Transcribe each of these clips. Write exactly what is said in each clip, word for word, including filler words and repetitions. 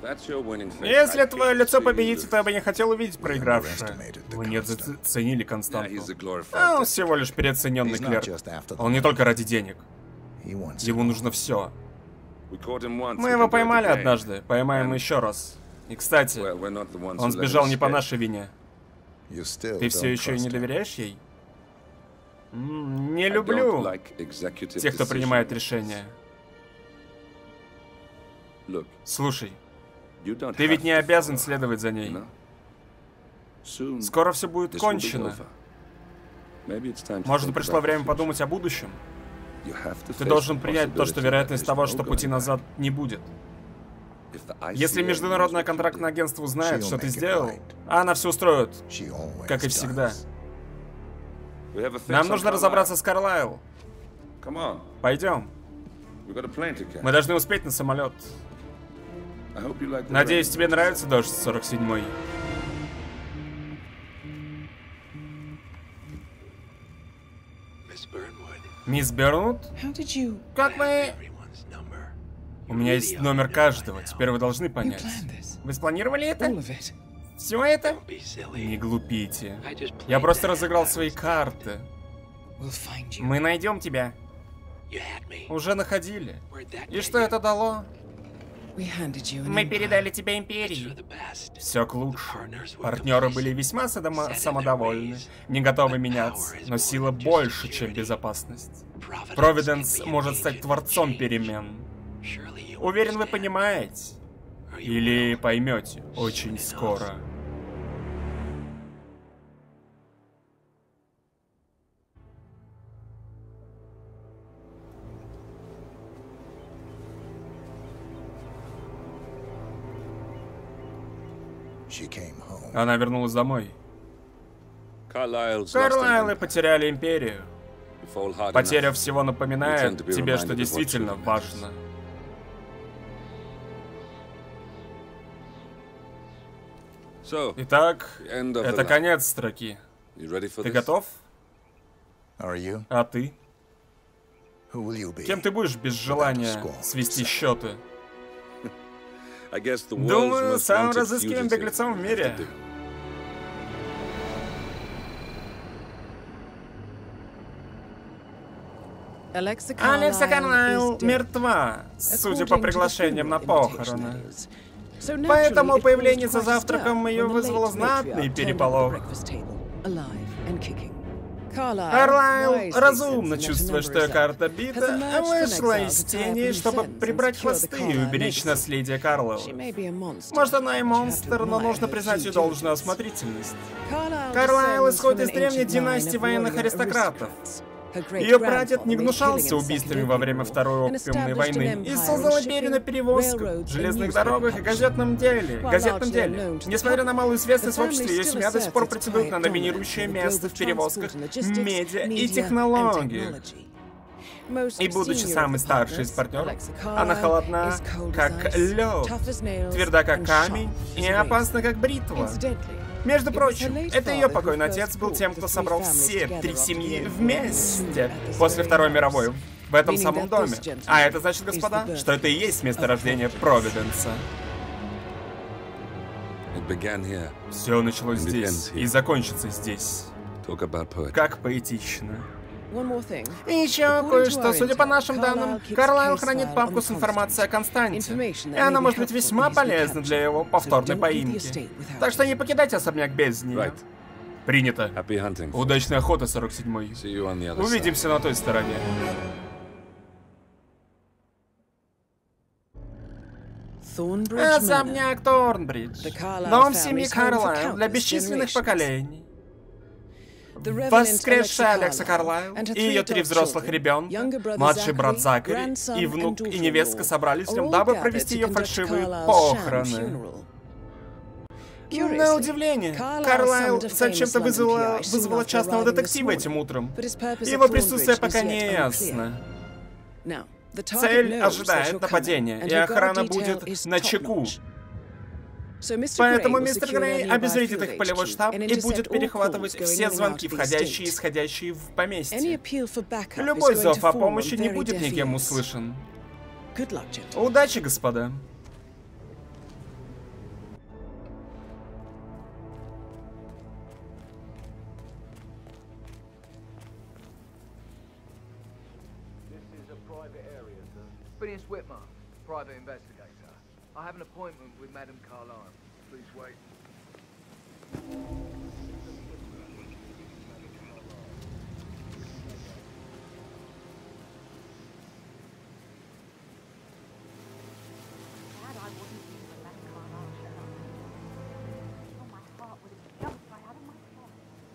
Если твое лицо победитель, то я бы не хотел увидеть проигравшего. Вы недооценили Константу. А он всего лишь переоцененный клерк. Он не только ради денег. Ему нужно все. Мы его поймали однажды, поймаем еще раз. И кстати, он сбежал не по нашей вине. Ты все еще не доверяешь ей? Не люблю тех, кто принимает решения. Слушай, ты ведь не обязан следовать за ней. Скоро все будет кончено. Может, пришло время подумать о будущем? Ты должен принять то, что вероятность того, что пути назад не будет. Если международное контрактное агентство узнает, что ты сделал, она все устроит, как и всегда. Нам нужно разобраться с Карлайл. Пойдем. Мы должны успеть на самолет. Надеюсь, тебе нравится Дождь сорок седьмой. Мисс Бернвуд? Как вы... У меня есть номер каждого, теперь вы должны понять. Вы спланировали это? Все это? Не глупите. Я просто разыграл свои карты. Мы найдем тебя. Уже находили. И что это дало? Мы передали тебе империю. Все к лучшему. Партнеры были весьма самодовольны, не готовы меняться, но сила больше, чем безопасность. Провиденс может стать творцом перемен. Уверен, вы понимаете. Или поймете очень скоро. Она вернулась домой. Карлайлы потеряли империю. Потеря всего напоминает тебе, что действительно важно. Итак, это конец строки. Ты готов? А ты? Кем ты будешь без желания свести счеты? Думаю, самым разыскиваемым беглецом в мире. Алекса Карлайл мертва, судя по приглашениям на похороны. Поэтому появление за завтраком ее вызвало знатный переполох. Карлайл, разумно чувствуя, что карта бита, вышла из тени, чтобы прибрать хвосты и уберечь наследие Карлайл. Может, она и монстр, но нужно признать ее должную осмотрительность. Карлайл исходит из древней династии военных аристократов. Ее прадед не гнушался убийствами во время Второй опиумной войны и создал империю на перевозках, железных дорогах и газетном деле. газетном деле. Несмотря на малую известность в обществе, ее семья до сих пор претендует на доминирующее место в перевозках, медиа и технологиях. И будучи самой старшей из партнеров, она холодна, как лед, тверда, как камень и опасна, как бритва. Между прочим, это ее покойный отец был тем, кто собрал все три семьи вместе после Второй мировой в этом самом доме. А это значит, господа, что это и есть место рождения Провиденса. Все началось здесь и закончится здесь. Как поэтично. И еще кое-что. Судя по нашим данным, Карлайл хранит папку с информацией о Константе. И она может быть весьма полезна для его повторной поимки. Так что не покидайте особняк без нее. Принято. Удачной охоты, сорок седьмой. Увидимся на той стороне. Особняк Торнбридж. Дом семьи Карлайл для бесчисленных поколений. Воскресшая Алекса Карлайл и ее три взрослых ребенка, младший брат Закари и внук и невестка собрались в нем, дабы провести ее фальшивые похороны. На удивление, Карлайл зачем-то вызвала, вызвала частного детектива этим утром. Его присутствие пока не ясно. Цель ожидает нападения, и охрана будет начеку. Поэтому мистер Грей обезвредит их полевой штаб и будет перехватывать все звонки, входящие и исходящие в поместье. Любой зов о помощи не будет никем услышан. Удачи, господа. Phineas Whitmer, private investigator. I have an appointment with Madame Carlyle. Please wait. Glad I wasn't in when Madame Carlyle showed up. Oh, my heart would have jumped right out of my chest.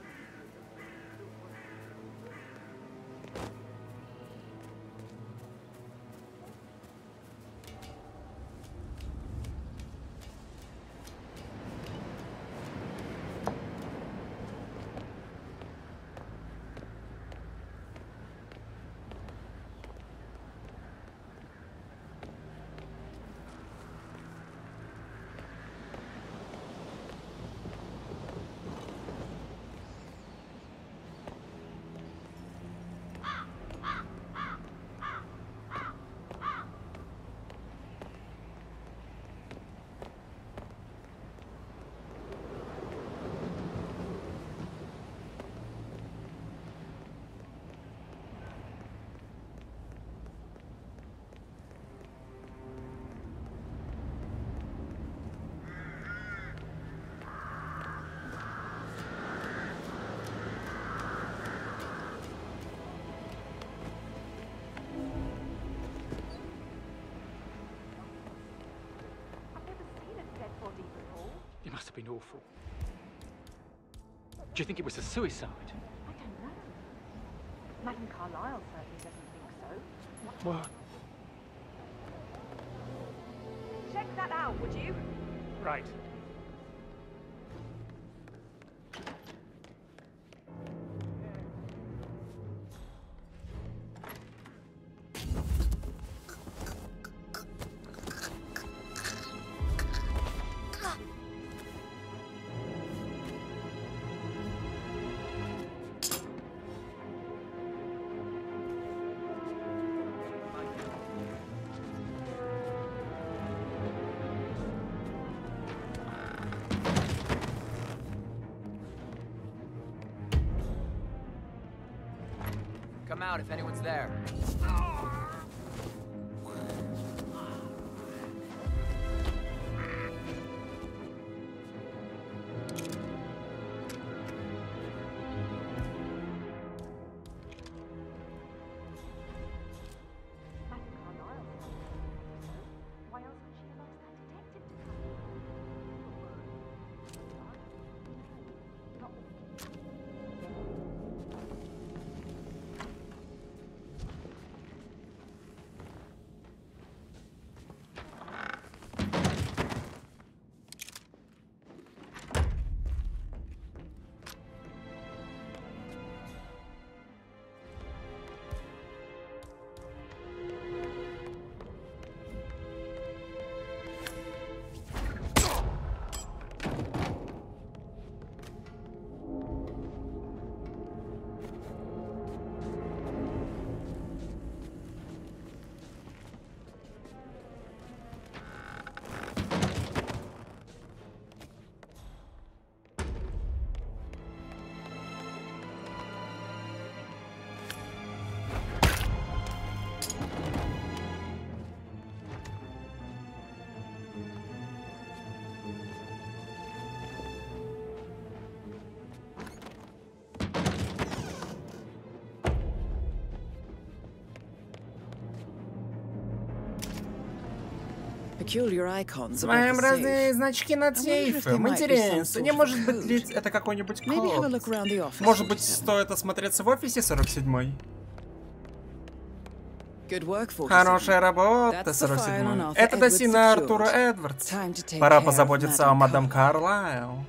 It must have been awful. Do you think it was a suicide? I don't know. Madame Carlyle certainly doesn't think so. What? Check that out, would you? Right. Come out if anyone's there. Своеобразные значки над сейфом. Интересно, не может быть ли это какой-нибудь код? Может быть, стоит осмотреться в офисе сорок седьмой? Хорошая работа, сорок седьмой. Это досье Артура Эдвардса. Пора позаботиться о мадам Карлайл.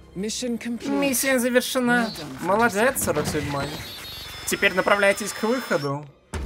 Миссия завершена. Молодец, сорок седьмой. Теперь направляйтесь к выходу.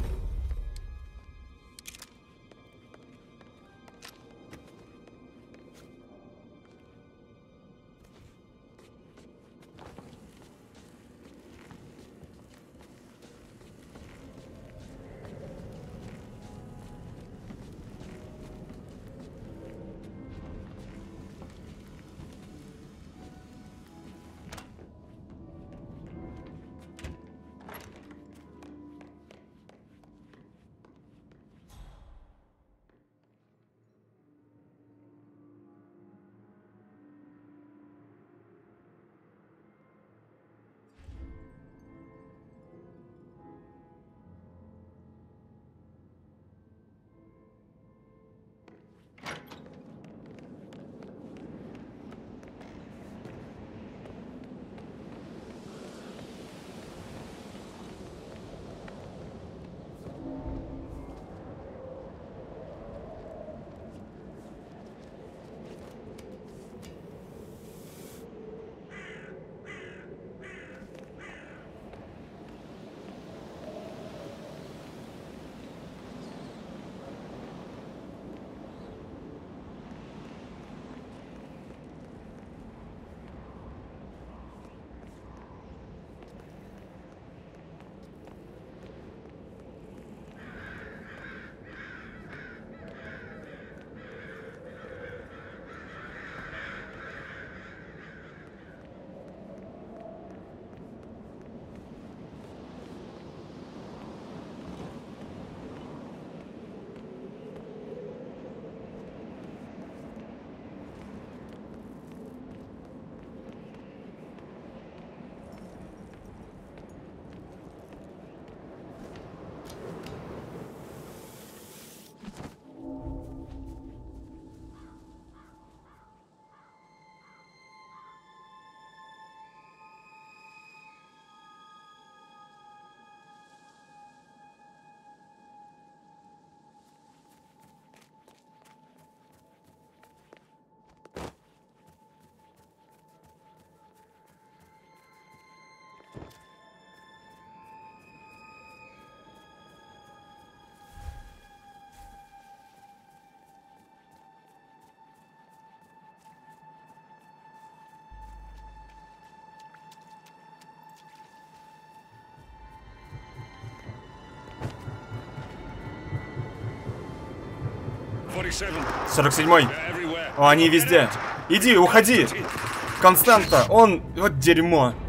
сорок седьмой. О, они везде. Иди, уходи. Константа, он... Вот дерьмо.